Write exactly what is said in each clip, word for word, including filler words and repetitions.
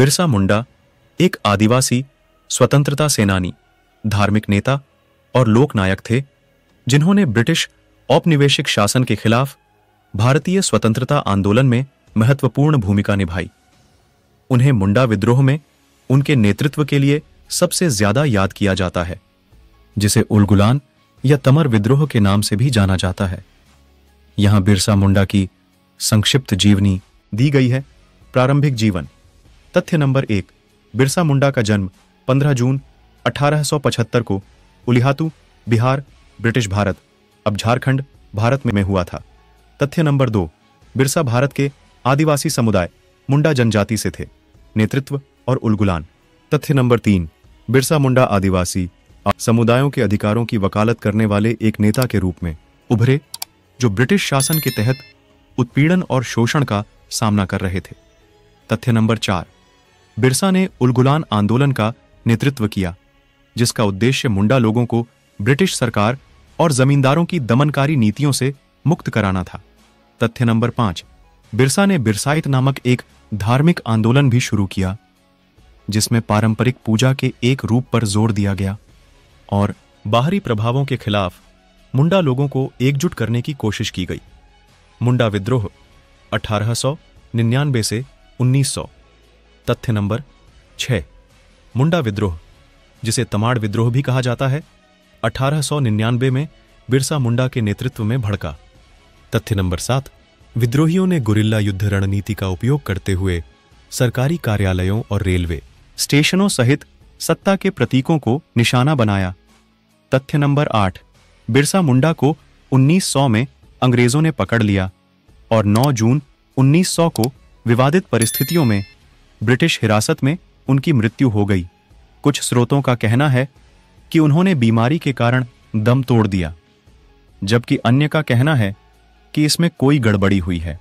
बिरसा मुंडा एक आदिवासी स्वतंत्रता सेनानी, धार्मिक नेता और लोकनायक थे जिन्होंने ब्रिटिश औपनिवेशिक शासन के खिलाफ भारतीय स्वतंत्रता आंदोलन में महत्वपूर्ण भूमिका निभाई। उन्हें मुंडा विद्रोह में उनके नेतृत्व के लिए सबसे ज्यादा याद किया जाता है, जिसे उलगुलान या तमर विद्रोह के नाम से भी जाना जाता है। यहां बिरसा मुंडा की संक्षिप्त जीवनी दी गई है। प्रारंभिक जीवन। तथ्य नंबर एक, बिरसा मुंडा का जन्म पंद्रह जून अठारह सौ पचहत्तर को उलिहातू, बिहार, ब्रिटिश भारत, अब झारखंड, भारत में हुआ था। तथ्य नंबर दो, बिरसा भारत के आदिवासी समुदाय मुंडा जनजाति से थे। नेतृत्व और उलगुलान। तथ्य नंबर तीन, बिरसा मुंडा आदिवासी समुदायों के अधिकारों की वकालत करने वाले एक नेता के रूप में उभरे जो ब्रिटिश शासन के तहत उत्पीड़न और शोषण का सामना कर रहे थे। तथ्य नंबर चार, बिरसा ने उलगुलान आंदोलन का नेतृत्व किया जिसका उद्देश्य मुंडा लोगों को ब्रिटिश सरकार और जमींदारों की दमनकारी नीतियों से मुक्त कराना था। तथ्य नंबर पांच, बिरसा ने बिरसाइत नामक एक धार्मिक आंदोलन भी शुरू किया जिसमें पारंपरिक पूजा के एक रूप पर जोर दिया गया और बाहरी प्रभावों के खिलाफ मुंडा लोगों को एकजुट करने की कोशिश की गई। मुंडा विद्रोह अठारह सौ निन्यानवे से उन्नीस सौ। तथ्य नंबर छह, मुंडा विद्रोह जिसे तमाड़ विद्रोह भी कहा जाता है, अठारह सौ निन्यानवे में बिरसा मुंडा के नेतृत्व में भड़का। तथ्य नंबर सात, विद्रोहियों ने गुरिल्ला युद्ध रणनीति का उपयोग करते हुए सरकारी कार्यालयों और रेलवे स्टेशनों सहित सत्ता के प्रतीकों को निशाना बनाया। तथ्य नंबर आठ, बिरसा मुंडा को उन्नीस सौ में अंग्रेजों ने पकड़ लिया और नौ जून उन्नीस सौ को विवादित परिस्थितियों में ब्रिटिश हिरासत में उनकी मृत्यु हो गई। कुछ स्रोतों का कहना है कि उन्होंने बीमारी के कारण दम तोड़ दिया, जबकि अन्य का कहना है कि इसमें कोई गड़बड़ी हुई है।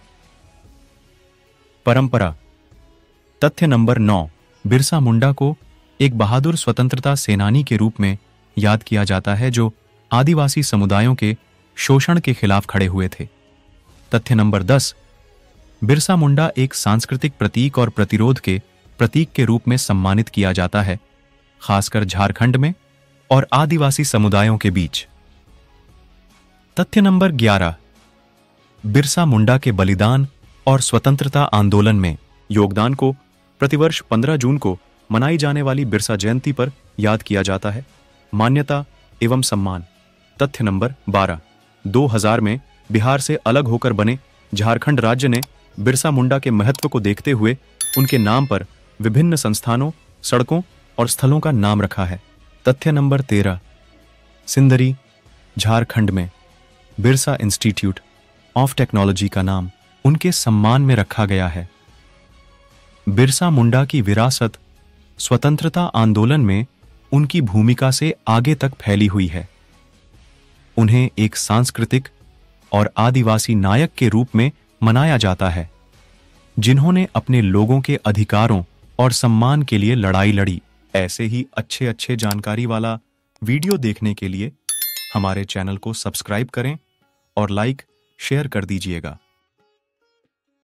परंपरा। तथ्य नंबर नौ, बिरसा मुंडा को एक बहादुर स्वतंत्रता सेनानी के रूप में याद किया जाता है जो आदिवासी समुदायों के शोषण के खिलाफ खड़े हुए थे। तथ्य नंबर दस, बिरसा मुंडा एक सांस्कृतिक प्रतीक और प्रतिरोध के प्रतीक के रूप में सम्मानित किया जाता है, खासकर झारखंड में और आदिवासी समुदायों के बीच। तथ्य नंबर ग्यारह, बिरसा मुंडा के बलिदान और स्वतंत्रता आंदोलन में योगदान को प्रतिवर्ष पंद्रह जून को मनाई जाने वाली बिरसा जयंती पर याद किया जाता है। मान्यता एवं सम्मान। तथ्य नंबर बारह, दो हज़ार में बिहार से अलग होकर बने झारखंड राज्य ने बिरसा मुंडा के महत्व को देखते हुए उनके नाम पर विभिन्न संस्थानों, सड़कों और स्थलों का नाम रखा है। तथ्य नंबर तेरह, सिंदरी, झारखंड में बिरसा इंस्टीट्यूट ऑफ टेक्नोलॉजी का नाम उनके सम्मान में रखा गया है। बिरसा मुंडा की विरासत स्वतंत्रता आंदोलन में उनकी भूमिका से आगे तक फैली हुई है। उन्हें एक सांस्कृतिक और आदिवासी नायक के रूप में मनाया जाता है जिन्होंने अपने लोगों के अधिकारों और सम्मान के लिए लड़ाई लड़ी। ऐसे ही अच्छे अच्छे जानकारी वाला वीडियो देखने के लिए हमारे चैनल को सब्सक्राइब करें और लाइक शेयर कर दीजिएगा।